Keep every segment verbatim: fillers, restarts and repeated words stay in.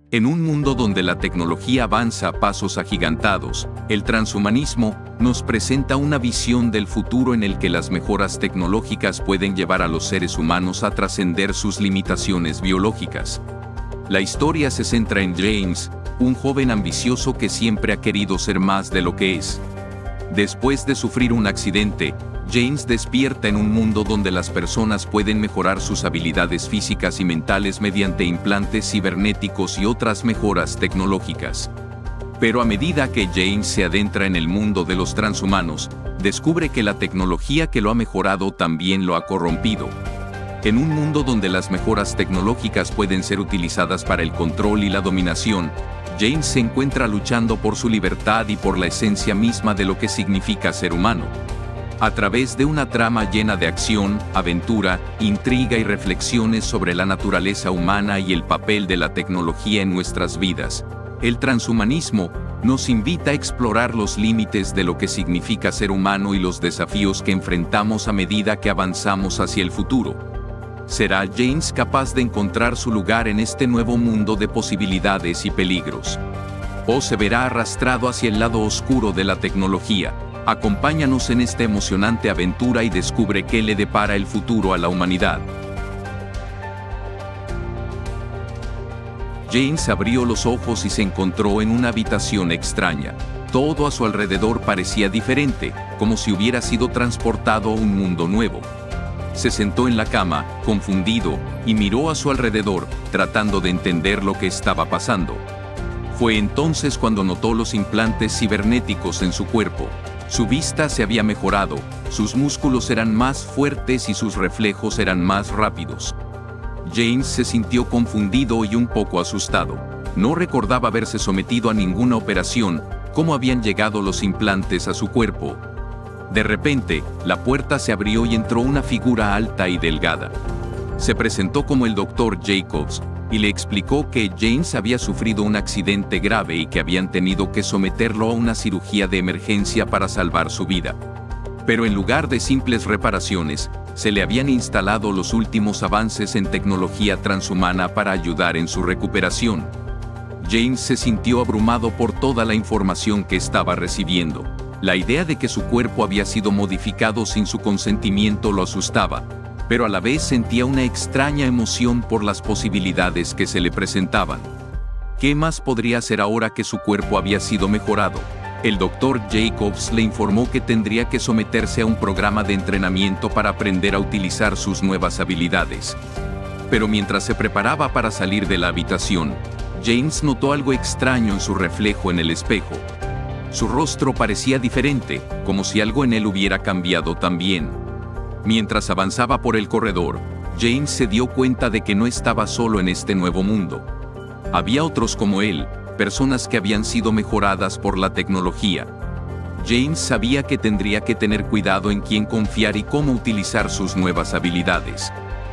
En un mundo donde la tecnología avanza a pasos agigantados, el transhumanismo nos presenta una visión del futuro en el que las mejoras tecnológicas pueden llevar a los seres humanos a trascender sus limitaciones biológicas. La historia se centra en James, un joven ambicioso que siempre ha querido ser más de lo que es. Después de sufrir un accidente, James despierta en un mundo donde las personas pueden mejorar sus habilidades físicas y mentales mediante implantes cibernéticos y otras mejoras tecnológicas. Pero a medida que James se adentra en el mundo de los transhumanos, descubre que la tecnología que lo ha mejorado también lo ha corrompido. En un mundo donde las mejoras tecnológicas pueden ser utilizadas para el control y la dominación, James se encuentra luchando por su libertad y por la esencia misma de lo que significa ser humano. A través de una trama llena de acción, aventura, intriga y reflexiones sobre la naturaleza humana y el papel de la tecnología en nuestras vidas, el transhumanismo nos invita a explorar los límites de lo que significa ser humano y los desafíos que enfrentamos a medida que avanzamos hacia el futuro. ¿Será James capaz de encontrar su lugar en este nuevo mundo de posibilidades y peligros? ¿O se verá arrastrado hacia el lado oscuro de la tecnología? Acompáñanos en esta emocionante aventura y descubre qué le depara el futuro a la humanidad. James abrió los ojos y se encontró en una habitación extraña. Todo a su alrededor parecía diferente, como si hubiera sido transportado a un mundo nuevo. Se sentó en la cama, confundido, y miró a su alrededor, tratando de entender lo que estaba pasando. Fue entonces cuando notó los implantes cibernéticos en su cuerpo. Su vista se había mejorado, sus músculos eran más fuertes y sus reflejos eran más rápidos. James se sintió confundido y un poco asustado. No recordaba haberse sometido a ninguna operación. ¿Cómo habían llegado los implantes a su cuerpo? De repente, la puerta se abrió y entró una figura alta y delgada. Se presentó como el doctor Jacobs, y le explicó que James había sufrido un accidente grave y que habían tenido que someterlo a una cirugía de emergencia para salvar su vida. Pero en lugar de simples reparaciones, se le habían instalado los últimos avances en tecnología transhumana para ayudar en su recuperación. James se sintió abrumado por toda la información que estaba recibiendo. La idea de que su cuerpo había sido modificado sin su consentimiento lo asustaba, pero a la vez sentía una extraña emoción por las posibilidades que se le presentaban. ¿Qué más podría hacer ahora que su cuerpo había sido mejorado? El doctor Jacobs le informó que tendría que someterse a un programa de entrenamiento para aprender a utilizar sus nuevas habilidades. Pero mientras se preparaba para salir de la habitación, James notó algo extraño en su reflejo en el espejo. Su rostro parecía diferente, como si algo en él hubiera cambiado también. Mientras avanzaba por el corredor, James se dio cuenta de que no estaba solo en este nuevo mundo. Había otros como él, personas que habían sido mejoradas por la tecnología. James sabía que tendría que tener cuidado en quién confiar y cómo utilizar sus nuevas habilidades.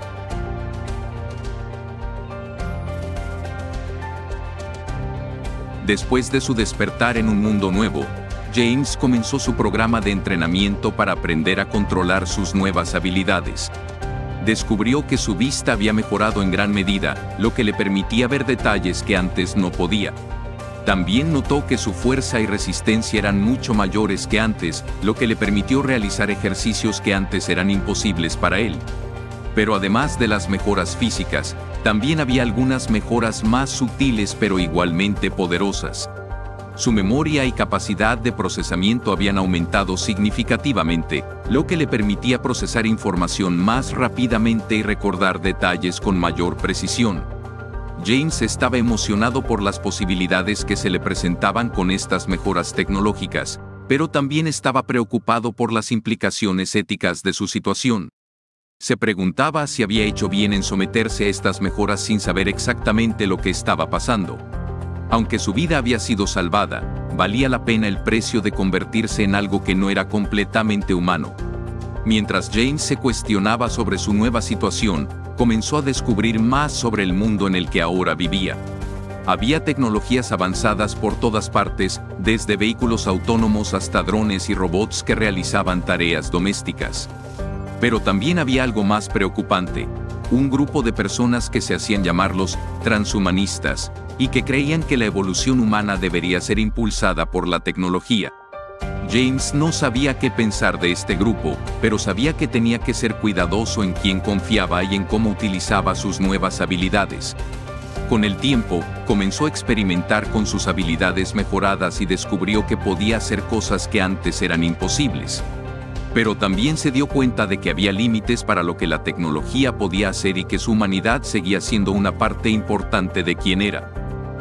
Después de su despertar en un mundo nuevo, James comenzó su programa de entrenamiento para aprender a controlar sus nuevas habilidades. Descubrió que su vista había mejorado en gran medida, lo que le permitía ver detalles que antes no podía. También notó que su fuerza y resistencia eran mucho mayores que antes, lo que le permitió realizar ejercicios que antes eran imposibles para él. Pero además de las mejoras físicas, también había algunas mejoras más sutiles pero igualmente poderosas. Su memoria y capacidad de procesamiento habían aumentado significativamente, lo que le permitía procesar información más rápidamente y recordar detalles con mayor precisión. James estaba emocionado por las posibilidades que se le presentaban con estas mejoras tecnológicas, pero también estaba preocupado por las implicaciones éticas de su situación. Se preguntaba si había hecho bien en someterse a estas mejoras sin saber exactamente lo que estaba pasando. Aunque su vida había sido salvada, valía la pena el precio de convertirse en algo que no era completamente humano. Mientras James se cuestionaba sobre su nueva situación, comenzó a descubrir más sobre el mundo en el que ahora vivía. Había tecnologías avanzadas por todas partes, desde vehículos autónomos hasta drones y robots que realizaban tareas domésticas. Pero también había algo más preocupante: un grupo de personas que se hacían llamar los transhumanistas, y que creían que la evolución humana debería ser impulsada por la tecnología. James no sabía qué pensar de este grupo, pero sabía que tenía que ser cuidadoso en quién confiaba y en cómo utilizaba sus nuevas habilidades. Con el tiempo, comenzó a experimentar con sus habilidades mejoradas y descubrió que podía hacer cosas que antes eran imposibles. Pero también se dio cuenta de que había límites para lo que la tecnología podía hacer y que su humanidad seguía siendo una parte importante de quién era.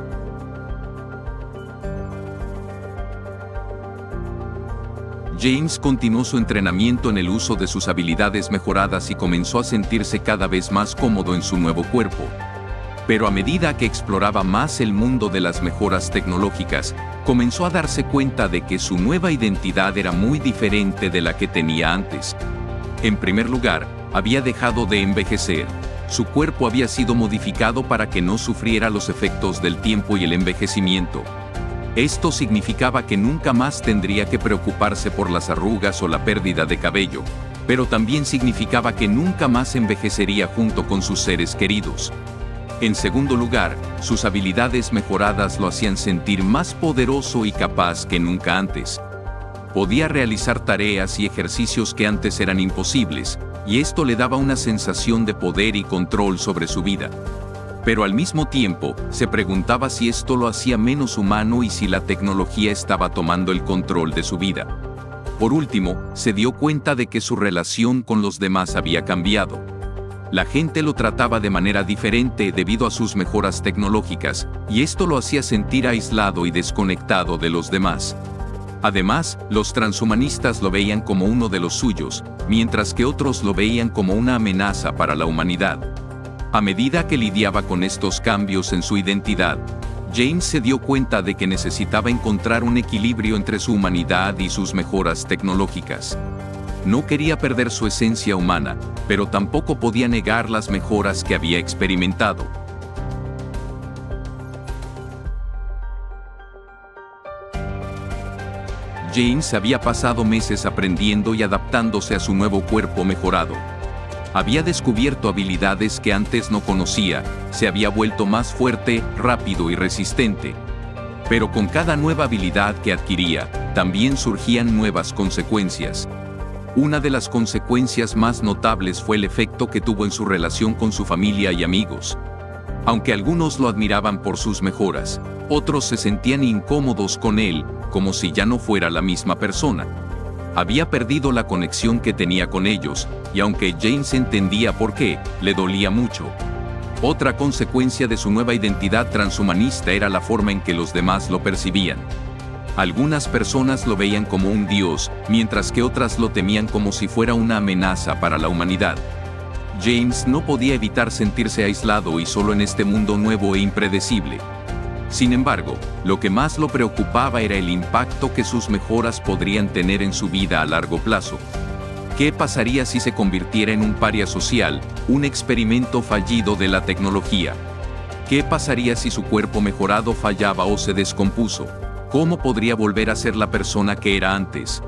James continuó su entrenamiento en el uso de sus habilidades mejoradas y comenzó a sentirse cada vez más cómodo en su nuevo cuerpo. Pero a medida que exploraba más el mundo de las mejoras tecnológicas, comenzó a darse cuenta de que su nueva identidad era muy diferente de la que tenía antes. En primer lugar, había dejado de envejecer. Su cuerpo había sido modificado para que no sufriera los efectos del tiempo y el envejecimiento. Esto significaba que nunca más tendría que preocuparse por las arrugas o la pérdida de cabello, pero también significaba que nunca más envejecería junto con sus seres queridos. En segundo lugar, sus habilidades mejoradas lo hacían sentir más poderoso y capaz que nunca antes. Podía realizar tareas y ejercicios que antes eran imposibles, y esto le daba una sensación de poder y control sobre su vida. Pero al mismo tiempo, se preguntaba si esto lo hacía menos humano y si la tecnología estaba tomando el control de su vida. Por último, se dio cuenta de que su relación con los demás había cambiado. La gente lo trataba de manera diferente debido a sus mejoras tecnológicas, y esto lo hacía sentir aislado y desconectado de los demás. Además, los transhumanistas lo veían como uno de los suyos, mientras que otros lo veían como una amenaza para la humanidad. A medida que lidiaba con estos cambios en su identidad, James se dio cuenta de que necesitaba encontrar un equilibrio entre su humanidad y sus mejoras tecnológicas. No quería perder su esencia humana, pero tampoco podía negar las mejoras que había experimentado. James había pasado meses aprendiendo y adaptándose a su nuevo cuerpo mejorado. Había descubierto habilidades que antes no conocía, se había vuelto más fuerte, rápido y resistente. Pero con cada nueva habilidad que adquiría, también surgían nuevas consecuencias. Una de las consecuencias más notables fue el efecto que tuvo en su relación con su familia y amigos. Aunque algunos lo admiraban por sus mejoras, otros se sentían incómodos con él, como si ya no fuera la misma persona. Había perdido la conexión que tenía con ellos, y aunque James entendía por qué, le dolía mucho. Otra consecuencia de su nueva identidad transhumanista era la forma en que los demás lo percibían. Algunas personas lo veían como un dios, mientras que otras lo temían como si fuera una amenaza para la humanidad. James no podía evitar sentirse aislado y solo en este mundo nuevo e impredecible. Sin embargo, lo que más lo preocupaba era el impacto que sus mejoras podrían tener en su vida a largo plazo. ¿Qué pasaría si se convirtiera en un paria social, un experimento fallido de la tecnología? ¿Qué pasaría si su cuerpo mejorado fallaba o se descompuso? ¿Cómo podría volver a ser la persona que era antes?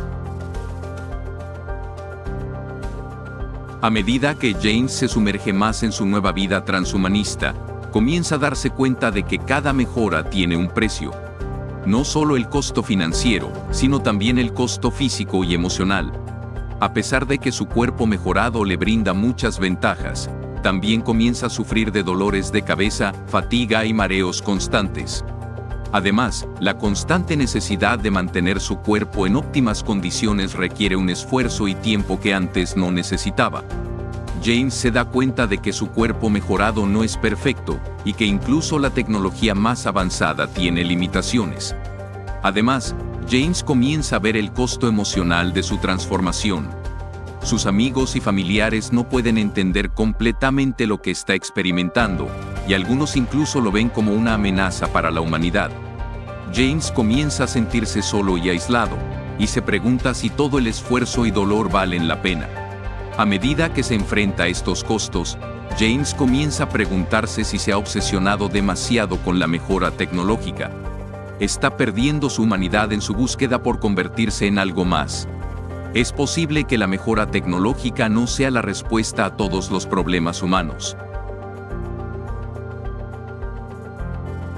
A medida que James se sumerge más en su nueva vida transhumanista, comienza a darse cuenta de que cada mejora tiene un precio. No solo el costo financiero, sino también el costo físico y emocional. A pesar de que su cuerpo mejorado le brinda muchas ventajas, también comienza a sufrir de dolores de cabeza, fatiga y mareos constantes. Además, la constante necesidad de mantener su cuerpo en óptimas condiciones requiere un esfuerzo y tiempo que antes no necesitaba. James se da cuenta de que su cuerpo mejorado no es perfecto, y que incluso la tecnología más avanzada tiene limitaciones. Además, James comienza a ver el costo emocional de su transformación. Sus amigos y familiares no pueden entender completamente lo que está experimentando, y algunos incluso lo ven como una amenaza para la humanidad. James comienza a sentirse solo y aislado, y se pregunta si todo el esfuerzo y dolor valen la pena. A medida que se enfrenta a estos costos, James comienza a preguntarse si se ha obsesionado demasiado con la mejora tecnológica. Está perdiendo su humanidad en su búsqueda por convertirse en algo más. Es posible que la mejora tecnológica no sea la respuesta a todos los problemas humanos.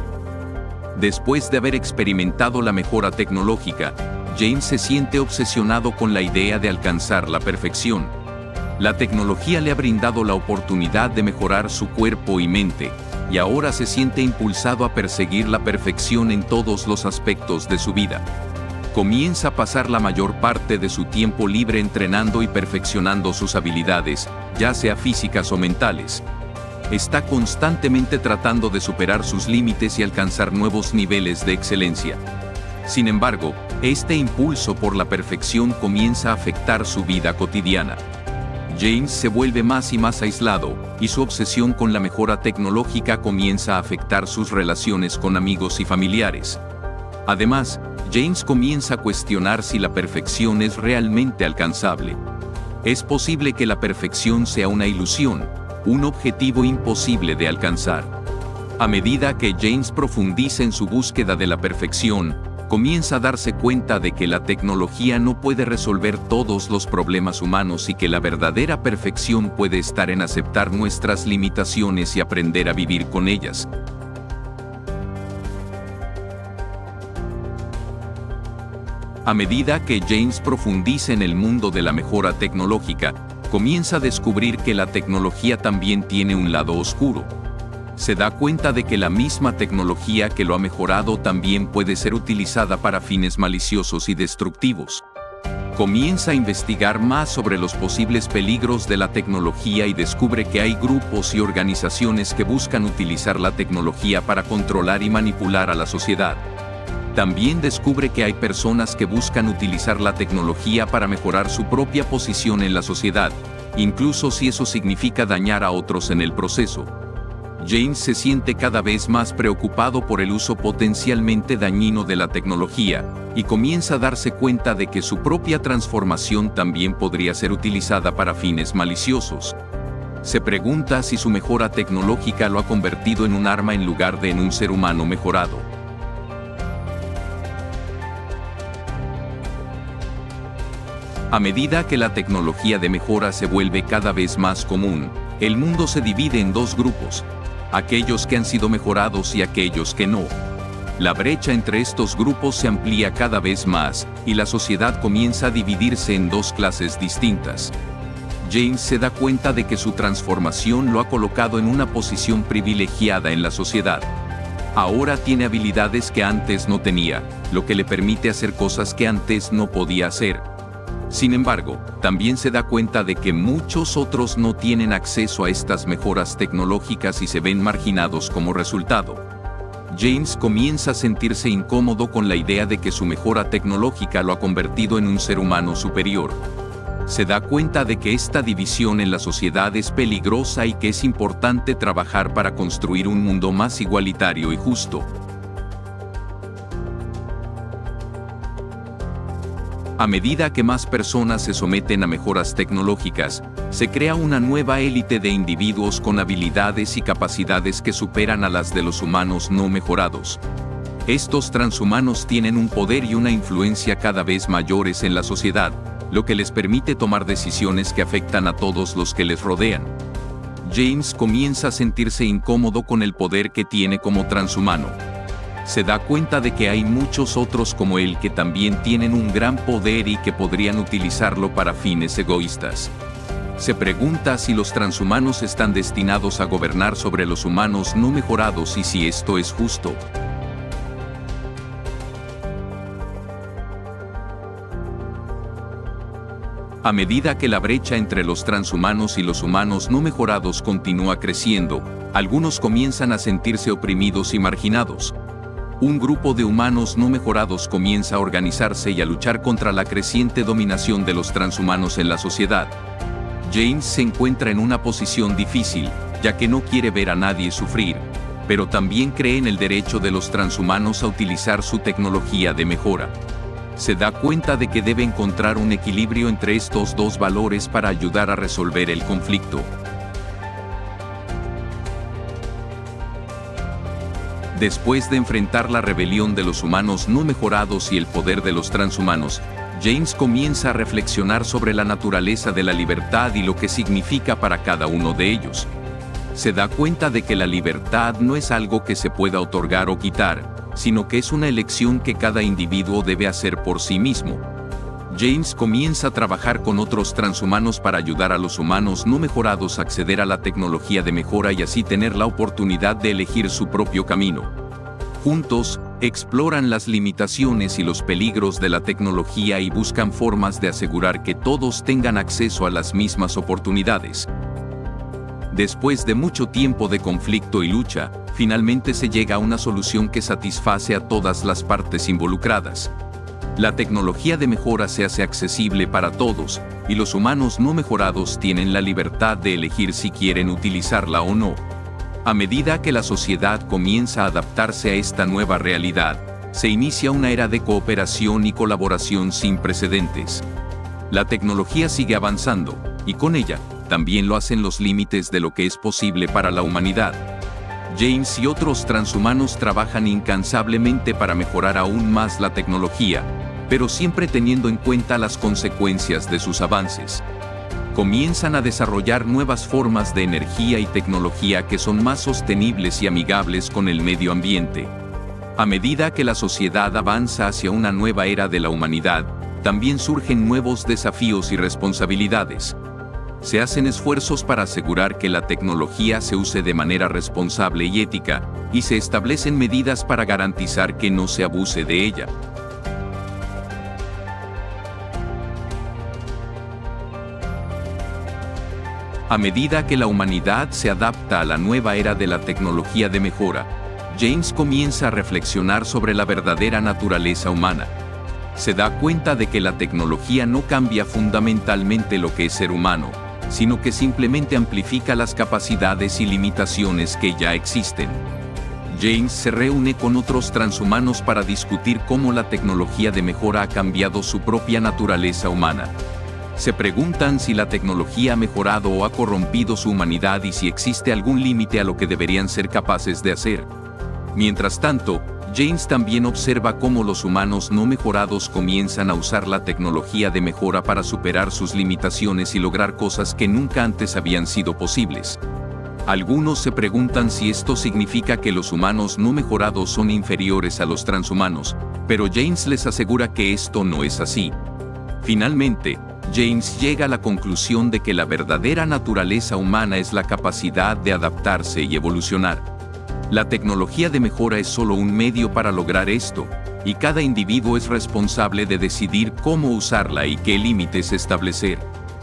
Después de haber experimentado la mejora tecnológica, James se siente obsesionado con la idea de alcanzar la perfección. La tecnología le ha brindado la oportunidad de mejorar su cuerpo y mente, y ahora se siente impulsado a perseguir la perfección en todos los aspectos de su vida. Comienza a pasar la mayor parte de su tiempo libre entrenando y perfeccionando sus habilidades, ya sea físicas o mentales. Está constantemente tratando de superar sus límites y alcanzar nuevos niveles de excelencia. Sin embargo, este impulso por la perfección comienza a afectar su vida cotidiana. James se vuelve más y más aislado, y su obsesión con la mejora tecnológica comienza a afectar sus relaciones con amigos y familiares. Además, James comienza a cuestionar si la perfección es realmente alcanzable. Es posible que la perfección sea una ilusión, un objetivo imposible de alcanzar. A medida que James profundiza en su búsqueda de la perfección, comienza a darse cuenta de que la tecnología no puede resolver todos los problemas humanos y que la verdadera perfección puede estar en aceptar nuestras limitaciones y aprender a vivir con ellas. A medida que James profundiza en el mundo de la mejora tecnológica, comienza a descubrir que la tecnología también tiene un lado oscuro. Se da cuenta de que la misma tecnología que lo ha mejorado también puede ser utilizada para fines maliciosos y destructivos. Comienza a investigar más sobre los posibles peligros de la tecnología y descubre que hay grupos y organizaciones que buscan utilizar la tecnología para controlar y manipular a la sociedad. También descubre que hay personas que buscan utilizar la tecnología para mejorar su propia posición en la sociedad, incluso si eso significa dañar a otros en el proceso. James se siente cada vez más preocupado por el uso potencialmente dañino de la tecnología, y comienza a darse cuenta de que su propia transformación también podría ser utilizada para fines maliciosos. Se pregunta si su mejora tecnológica lo ha convertido en un arma en lugar de en un ser humano mejorado. A medida que la tecnología de mejora se vuelve cada vez más común, el mundo se divide en dos grupos: aquellos que han sido mejorados y aquellos que no. La brecha entre estos grupos se amplía cada vez más, y la sociedad comienza a dividirse en dos clases distintas. James se da cuenta de que su transformación lo ha colocado en una posición privilegiada en la sociedad. Ahora tiene habilidades que antes no tenía, lo que le permite hacer cosas que antes no podía hacer. Sin embargo, también se da cuenta de que muchos otros no tienen acceso a estas mejoras tecnológicas y se ven marginados como resultado. James comienza a sentirse incómodo con la idea de que su mejora tecnológica lo ha convertido en un ser humano superior. Se da cuenta de que esta división en la sociedad es peligrosa y que es importante trabajar para construir un mundo más igualitario y justo. A medida que más personas se someten a mejoras tecnológicas, se crea una nueva élite de individuos con habilidades y capacidades que superan a las de los humanos no mejorados. Estos transhumanos tienen un poder y una influencia cada vez mayores en la sociedad, lo que les permite tomar decisiones que afectan a todos los que les rodean. James comienza a sentirse incómodo con el poder que tiene como transhumano. Se da cuenta de que hay muchos otros como él que también tienen un gran poder y que podrían utilizarlo para fines egoístas. Se pregunta si los transhumanos están destinados a gobernar sobre los humanos no mejorados y si esto es justo. A medida que la brecha entre los transhumanos y los humanos no mejorados continúa creciendo, algunos comienzan a sentirse oprimidos y marginados. Un grupo de humanos no mejorados comienza a organizarse y a luchar contra la creciente dominación de los transhumanos en la sociedad. James se encuentra en una posición difícil, ya que no quiere ver a nadie sufrir, pero también cree en el derecho de los transhumanos a utilizar su tecnología de mejora. Se da cuenta de que debe encontrar un equilibrio entre estos dos valores para ayudar a resolver el conflicto. Después de enfrentar la rebelión de los humanos no mejorados y el poder de los transhumanos, James comienza a reflexionar sobre la naturaleza de la libertad y lo que significa para cada uno de ellos. Se da cuenta de que la libertad no es algo que se pueda otorgar o quitar, sino que es una elección que cada individuo debe hacer por sí mismo. James comienza a trabajar con otros transhumanos para ayudar a los humanos no mejorados a acceder a la tecnología de mejora y así tener la oportunidad de elegir su propio camino. Juntos, exploran las limitaciones y los peligros de la tecnología y buscan formas de asegurar que todos tengan acceso a las mismas oportunidades. Después de mucho tiempo de conflicto y lucha, finalmente se llega a una solución que satisface a todas las partes involucradas. La tecnología de mejora se hace accesible para todos, y los humanos no mejorados tienen la libertad de elegir si quieren utilizarla o no. A medida que la sociedad comienza a adaptarse a esta nueva realidad, se inicia una era de cooperación y colaboración sin precedentes. La tecnología sigue avanzando, y con ella, también lo hacen los límites de lo que es posible para la humanidad. James y otros transhumanos trabajan incansablemente para mejorar aún más la tecnología, pero siempre teniendo en cuenta las consecuencias de sus avances. Comienzan a desarrollar nuevas formas de energía y tecnología que son más sostenibles y amigables con el medio ambiente. A medida que la sociedad avanza hacia una nueva era de la humanidad, también surgen nuevos desafíos y responsabilidades. Se hacen esfuerzos para asegurar que la tecnología se use de manera responsable y ética, y se establecen medidas para garantizar que no se abuse de ella. A medida que la humanidad se adapta a la nueva era de la tecnología de mejora, James comienza a reflexionar sobre la verdadera naturaleza humana. Se da cuenta de que la tecnología no cambia fundamentalmente lo que es ser humano, sino que simplemente amplifica las capacidades y limitaciones que ya existen. James se reúne con otros transhumanos para discutir cómo la tecnología de mejora ha cambiado su propia naturaleza humana. Se preguntan si la tecnología ha mejorado o ha corrompido su humanidad y si existe algún límite a lo que deberían ser capaces de hacer. Mientras tanto, James también observa cómo los humanos no mejorados comienzan a usar la tecnología de mejora para superar sus limitaciones y lograr cosas que nunca antes habían sido posibles. Algunos se preguntan si esto significa que los humanos no mejorados son inferiores a los transhumanos, pero James les asegura que esto no es así. Finalmente, James llega a la conclusión de que la verdadera naturaleza humana es la capacidad de adaptarse y evolucionar. La tecnología de mejora es solo un medio para lograr esto, y cada individuo es responsable de decidir cómo usarla y qué límites establecer.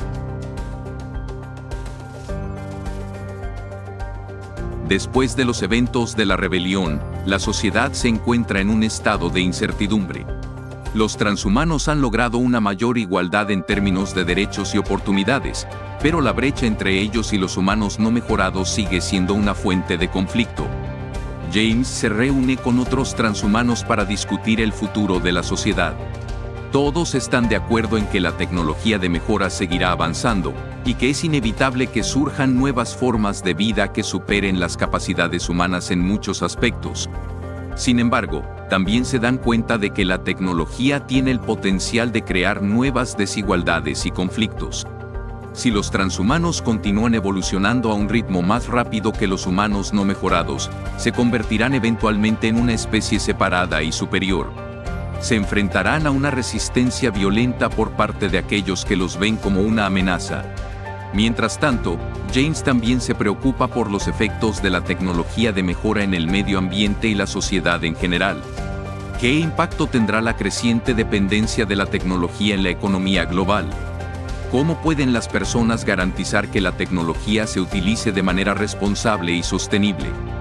Después de los eventos de la rebelión, la sociedad se encuentra en un estado de incertidumbre. Los transhumanos han logrado una mayor igualdad en términos de derechos y oportunidades, pero la brecha entre ellos y los humanos no mejorados sigue siendo una fuente de conflicto. James se reúne con otros transhumanos para discutir el futuro de la sociedad. Todos están de acuerdo en que la tecnología de mejora seguirá avanzando, y que es inevitable que surjan nuevas formas de vida que superen las capacidades humanas en muchos aspectos. Sin embargo, también se dan cuenta de que la tecnología tiene el potencial de crear nuevas desigualdades y conflictos. Si los transhumanos continúan evolucionando a un ritmo más rápido que los humanos no mejorados, se convertirán eventualmente en una especie separada y superior. Se enfrentarán a una resistencia violenta por parte de aquellos que los ven como una amenaza. Mientras tanto, James también se preocupa por los efectos de la tecnología de mejora en el medio ambiente y la sociedad en general. ¿Qué impacto tendrá la creciente dependencia de la tecnología en la economía global? ¿Cómo pueden las personas garantizar que la tecnología se utilice de manera responsable y sostenible?